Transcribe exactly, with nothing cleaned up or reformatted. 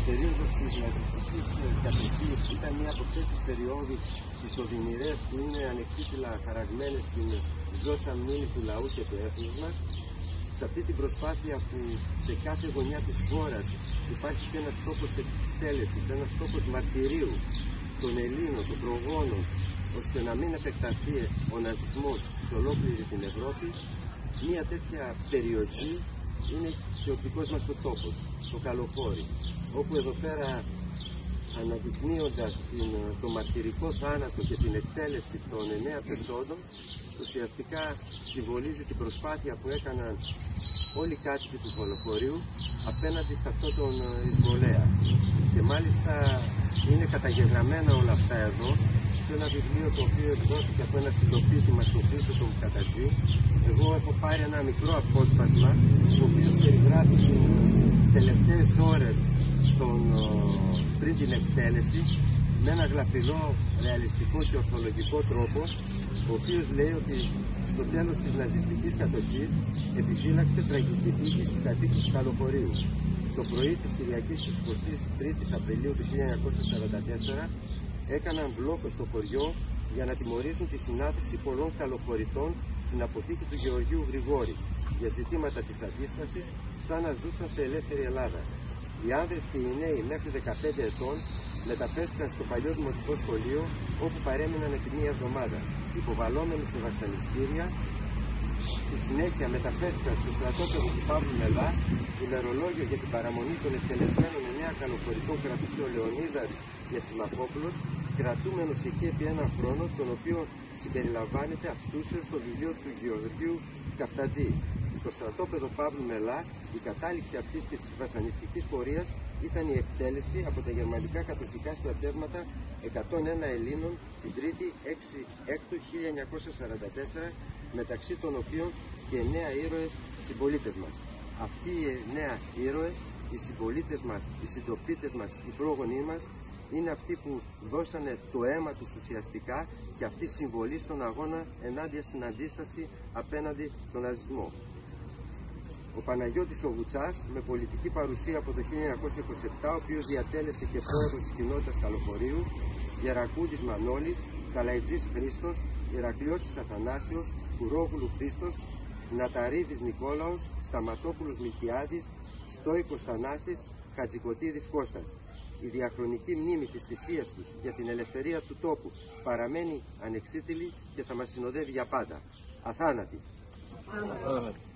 περίοδος της ναζιστικής κατοχής ήταν μία από αυτές τις περιόδους τις οδυνηρές που είναι ανεξίτηλα χαραγμένες στην ζώσα μνήμη του λαού και του έθνους μας. Σε αυτή την προσπάθεια που σε κάθε γωνιά της χώρας υπάρχει και ένας τόπος εκτέλεσης, ένας τόπος μαρτυρίου των Ελλήνων, των προγόνων, ώστε να μην επεκταθεί ο ναζισμός σε ολόκληρη την Ευρώπη, μία τέτοια περιοχή είναι και ο δικός μας ο τόπος, το Καλοχώρι, όπου εδώ πέρα, αναδεικνύοντας την, το μαρτυρικό θάνατο και την εκτέλεση των εννέα πεσόντων, ουσιαστικά συμβολίζει την προσπάθεια που έκαναν όλοι οι κάτοικοι του Καλοχωρίου απέναντι σε αυτόν τον εισβολέα. Και μάλιστα είναι καταγεγραμμένα όλα αυτά εδώ σε ένα βιβλίο το οποίο εκδόθηκε από ένα συλλοπίτη μας, τον Χρήστο τον Κατατζή. Εγώ έχω πάρει ένα μικρό απόσπασμα το οποίο περιγράφει τις τελευταίες ώρες τον, πριν την εκτέλεση με ένα γλαφυρό, ρεαλιστικό και ορθολογικό τρόπο, ο οποίος λέει ότι στο τέλος της ναζιστικής κατοχής επιφύλαξε τραγική τύχη στους κατοίκους του Καλοχωρίου. Το πρωί της Κυριακής της εικοστής τρίτης Απριλίου του χίλια εννιακόσια σαράντα τέσσερα έκαναν μπλόκο στο χωριό για να τιμωρήσουν τη συνάθρηση πολλών καλοχωρητών στην αποθήκη του Γεωργίου Γρηγόρη για ζητήματα της αντίστασης, σαν να ζούσαν σε ελεύθερη Ελλάδα. Οι άνδρες και οι νέοι μέχρι δεκαπέντε ετών μεταφέρθηκαν στο παλιό δημοτικό σχολείο, όπου παρέμειναν επί μία εβδομάδα, υποβαλλόμενοι σε βασανιστήρια. Στη συνέχεια μεταφέρθηκαν στο στρατόπεδο του Παύλου Μελά. Ημερολόγιο για την παραμονή των εκτελεσμένων εννέα καλοχωρητών κρατούσε ο Λεωνίδας Γεσιμακόπουλος, κρατούμενος εκεί επί ένα χρόνο, τον οποίο συμπεριλαμβάνεται αυτούσιος στο βιβλίο του Γεωργίου Καφτατζή. Το στρατόπεδο Παύλου Μελά, η κατάληξη αυτής της βασανιστικής πορείας ήταν η εκτέλεση από τα γερμανικά κατοχικά στρατεύματα εκατόν ένα Ελλήνων την τρίτη έξι έκτου χίλια εννιακόσια σαράντα τέσσερα, μεταξύ των οποίων και εννέα ήρωες συμπολίτες μας. Αυτοί οι εννέα ήρωες, οι συμπολίτες μας, οι συντοπίτες μας, οι πρόγονοί μας, είναι αυτοί που δώσανε το αίμα τους ουσιαστικά και αυτή συμβολή στον αγώνα ενάντια στην αντίσταση απέναντι στον ναζισμό. Ο Παναγιώτης ο Βουτσάς, με πολιτική παρουσία από το χίλια εννιακόσια είκοσι επτά, ο οποίος διατέλεσε και πρόεδρος της κοινότητας Καλοχωρίου, Γερακούδης Μανώλης, Καλαϊτζής Χρήστος, Ηρακλειώτης Αθανάσιος, Κουρόγουλου Χρήστος, Ναταρίδης Νικόλαος, Σταματόπουλος Μιλτιάδης, Στόικος Θανάσης, Χατζικωτίδης Κώστας. Η διαχρονική μνήμη της θυσίας τους για την ελευθερία του τόπου παραμένει ανεξίτηλη και θα μας συνοδεύει για πάντα. Αθάνατη. Αθάνατη.